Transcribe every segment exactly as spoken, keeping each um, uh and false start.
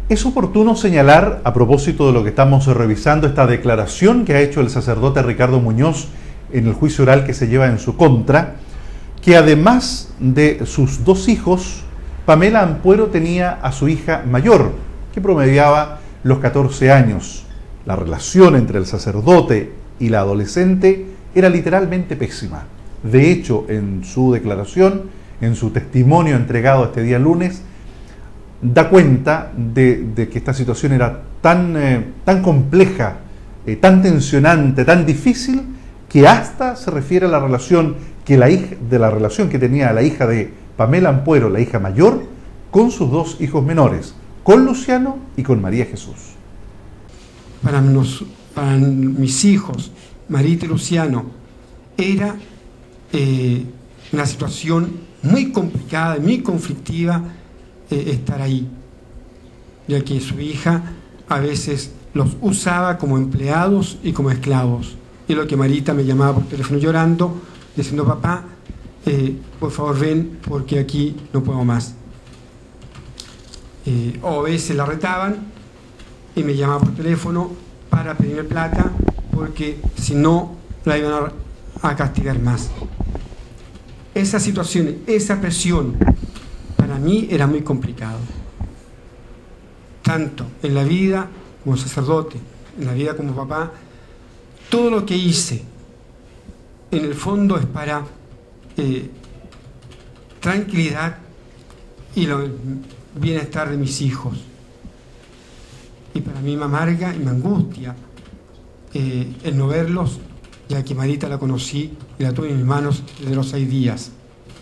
Es oportuno señalar, a propósito de lo que estamos revisando, esta declaración que ha hecho el sacerdote Ricardo Muñoz en el juicio oral que se lleva en su contra, que además de sus dos hijos, Pamela Ampuero tenía a su hija mayor, que promediaba los catorce años. La relación entre el sacerdote y la adolescente era literalmente pésima. De hecho, en su declaración, en su testimonio entregado este día lunes, da cuenta de, de que esta situación era tan, eh, tan compleja, eh, tan tensionante, tan difícil, que hasta se refiere a la relación que la hija, de la relación que tenía la hija de Pamela Ampuero, la hija mayor, con sus dos hijos menores, con Luciano y con María Jesús. Para, nos, para mis hijos, Marita y Luciano, era eh, una situación muy complicada, muy conflictiva, eh, estar ahí, ya que su hija a veces los usaba como empleados y como esclavos. Y lo que Marita me llamaba por teléfono llorando, diciendo: papá, eh, por favor ven, porque aquí no puedo más. Eh, o a veces la retaban y me llamaba por teléfono para pedirme plata, porque si no la iban a, a castigar más. Esa situación, esa presión, para mí era muy complicado. Tanto en la vida como sacerdote, en la vida como papá, todo lo que hice, en el fondo es para eh, tranquilidad y el bienestar de mis hijos. Y para mí me amarga y me angustia eh, el no verlos, ya que Marita la conocí y la tuve en mis manos desde los seis días.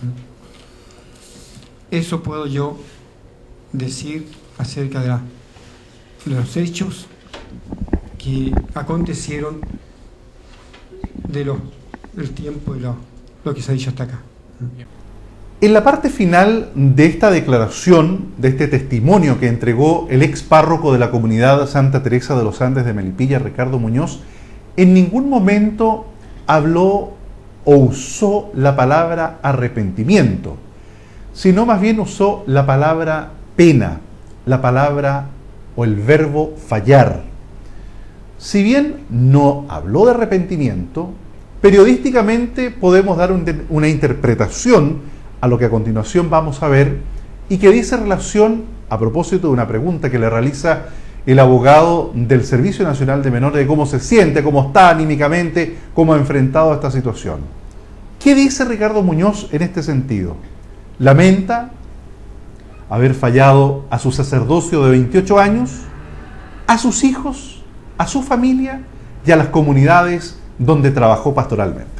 Eso puedo yo decir acerca de, la, de los hechos que acontecieron de lo, del tiempo y lo, lo que se ha dicho hasta acá. En la parte final de esta declaración, de este testimonio que entregó el ex párroco de la comunidad Santa Teresa de los Andes de Melipilla, Ricardo Muñoz, en ningún momento habló o usó la palabra arrepentimiento, sino más bien usó la palabra pena, la palabra o el verbo fallar. Si bien no habló de arrepentimiento, periodísticamente podemos dar un, una interpretación a lo que a continuación vamos a ver, y que dice relación, a propósito de una pregunta que le realiza el abogado del Servicio Nacional de Menores, de cómo se siente, cómo está anímicamente, cómo ha enfrentado esta situación. ¿Qué dice Ricardo Muñoz en este sentido? Lamenta haber fallado a su sacerdocio de veintiocho años, a sus hijos, a su familia y a las comunidades donde trabajó pastoralmente.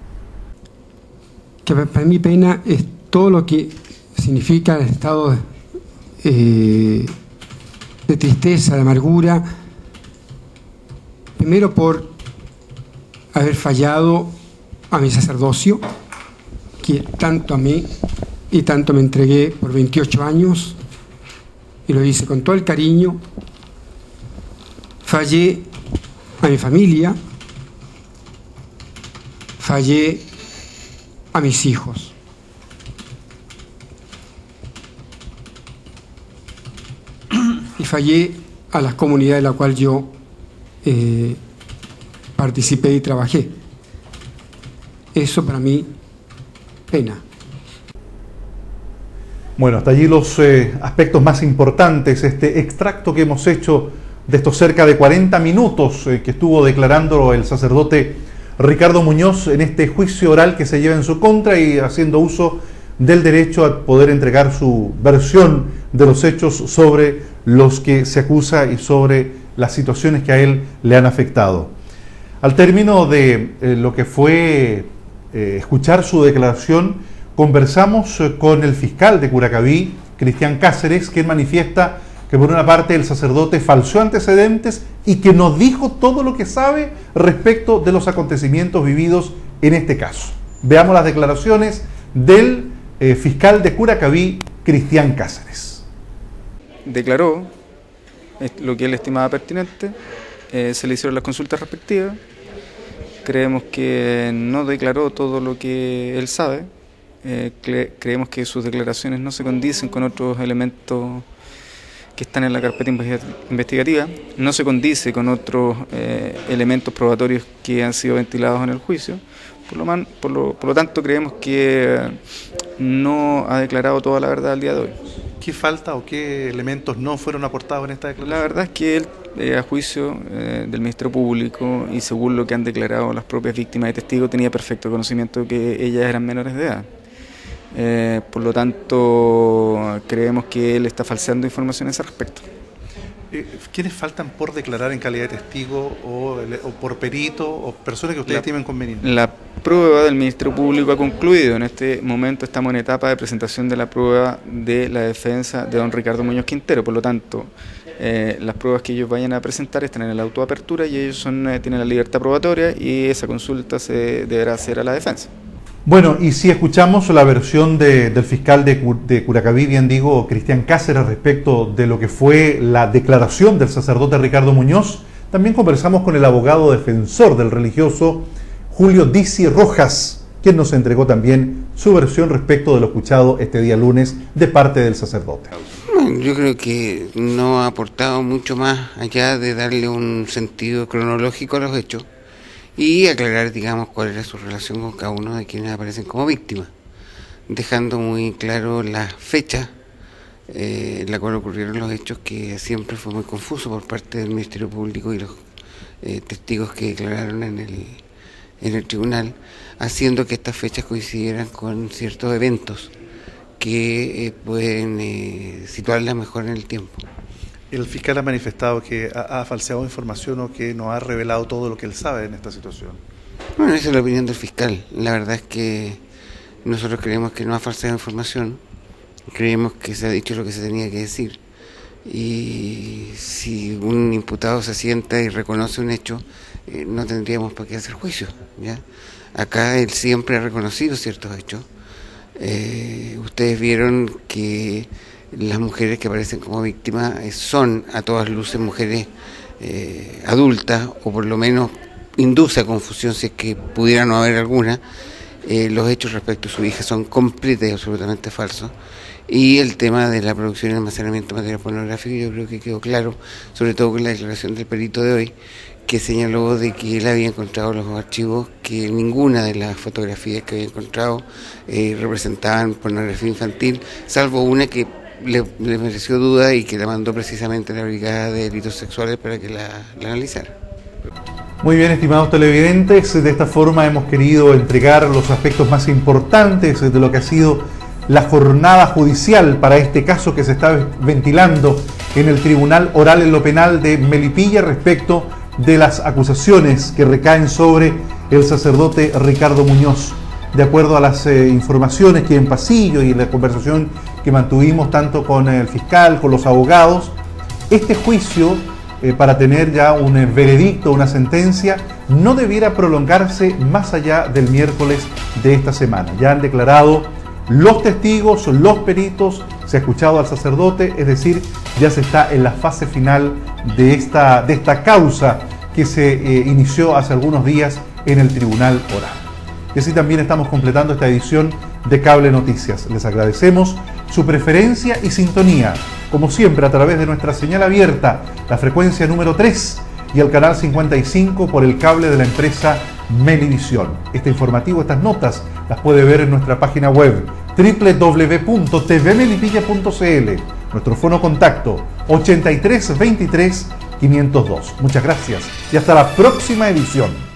Que para mí pena es todo lo que significa el estado de, eh, de tristeza, de amargura, primero por haber fallado a mi sacerdocio, que tanto amé y tanto me entregué por veintiocho años, y lo hice con todo el cariño. Fallé a mi familia, fallé a mis hijos. Y fallé a la comunidad en la cual yo eh, participé y trabajé. Eso para mí, pena. Bueno, hasta allí los eh, aspectos más importantes, este extracto que hemos hecho de estos cerca de cuarenta minutos eh, que estuvo declarando el sacerdote Ricardo Muñoz en este juicio oral que se lleva en su contra, y haciendo uso del derecho a poder entregar su versión de los hechos sobre los que se acusa y sobre las situaciones que a él le han afectado. Al término de eh, lo que fue eh, escuchar su declaración, conversamos eh, con el fiscal de Curacaví, Cristian Cáceres, que manifiesta que por una parte el sacerdote falseó antecedentes y que nos dijo todo lo que sabe respecto de los acontecimientos vividos en este caso. Veamos las declaraciones del eh, fiscal de Curacaví, Cristian Cáceres. Declaró lo que él estimaba pertinente, eh, se le hicieron las consultas respectivas, creemos que no declaró todo lo que él sabe, eh, cre- creemos que sus declaraciones no se condicen con otros elementos que están en la carpeta investigativa, no se condice con otros eh, elementos probatorios que han sido ventilados en el juicio. Por lo, man, por, lo, por lo tanto, creemos que no ha declarado toda la verdad al día de hoy. ¿Qué falta o qué elementos no fueron aportados en esta declaración? La verdad es que él, eh, a juicio eh, del Ministerio Público y según lo que han declarado las propias víctimas y testigos, tenía perfecto conocimiento de que ellas eran menores de edad. Eh, por lo tanto, creemos que él está falseando información a ese respecto. ¿Quiénes faltan por declarar en calidad de testigo o, o por perito o personas que ustedes la, estimen convenientes? La prueba del Ministerio Público ha concluido. En este momento estamos en etapa de presentación de la prueba de la defensa de don Ricardo Muñoz Quintero. Por lo tanto, eh, las pruebas que ellos vayan a presentar están en el auto de apertura y ellos son, eh, tienen la libertad probatoria y esa consulta se deberá hacer a la defensa. Bueno, y si escuchamos la versión de, del fiscal de, de Curacaví, bien digo, Cristian Cáceres, respecto de lo que fue la declaración del sacerdote Ricardo Muñoz, también conversamos con el abogado defensor del religioso, Julio Dizzi Rojas, quien nos entregó también su versión respecto de lo escuchado este día lunes de parte del sacerdote. Bueno, yo creo que no ha aportado mucho más allá de darle un sentido cronológico a los hechos y aclarar, digamos, cuál era su relación con cada uno de quienes aparecen como víctimas, dejando muy claro la fecha eh, en la cual ocurrieron los hechos, que siempre fue muy confuso por parte del Ministerio Público y los eh, testigos que declararon en el, en el tribunal, haciendo que estas fechas coincidieran con ciertos eventos que eh, pueden eh, situarlas mejor en el tiempo. El fiscal ha manifestado que ha, ha falseado información o que no ha revelado todo lo que él sabe en esta situación. Bueno, esa es la opinión del fiscal. La verdad es que nosotros creemos que no ha falseado información, creemos que se ha dicho lo que se tenía que decir, y si un imputado se sienta y reconoce un hecho, eh, no tendríamos para qué hacer juicio, ¿ya? Acá él siempre ha reconocido ciertos hechos. Eh, ustedes vieron que las mujeres que aparecen como víctimas son a todas luces mujeres eh, adultas, o por lo menos induce a confusión si es que pudiera no haber alguna. Eh, los hechos respecto a su hija son completos y absolutamente falsos, y el tema de la producción y almacenamiento de material pornográfico yo creo que quedó claro, sobre todo con la declaración del perito de hoy, que señaló de que él había encontrado los archivos, que ninguna de las fotografías que había encontrado eh, representaban pornografía infantil, salvo una que Le, le mereció duda y que la mandó precisamente a la Brigada de Delitos Sexuales para que la, la analizara. Muy bien, estimados televidentes, de esta forma hemos querido entregar los aspectos más importantes de lo que ha sido la jornada judicial para este caso que se está ventilando en el Tribunal Oral en lo Penal de Melipilla respecto de las acusaciones que recaen sobre el sacerdote Ricardo Muñoz. De acuerdo a las eh, informaciones que en pasillo y en la conversación que mantuvimos tanto con el fiscal, con los abogados, este juicio, eh, para tener ya un eh, veredicto, una sentencia, no debiera prolongarse más allá del miércoles de esta semana. Ya han declarado los testigos, los peritos, se ha escuchado al sacerdote, es decir, ya se está en la fase final de esta, de esta causa que se eh, inició hace algunos días en el Tribunal Oral. Y así también estamos completando esta edición de Cable Noticias. Les agradecemos su preferencia y sintonía, como siempre a través de nuestra señal abierta, la frecuencia número tres y el canal cincuenta y cinco por el cable de la empresa Melivisión. Este informativo, estas notas, las puede ver en nuestra página web doble u doble u doble u punto t v melipilla punto c l. Nuestro fono contacto ochenta y tres veintitrés quinientos dos. Muchas gracias y hasta la próxima edición.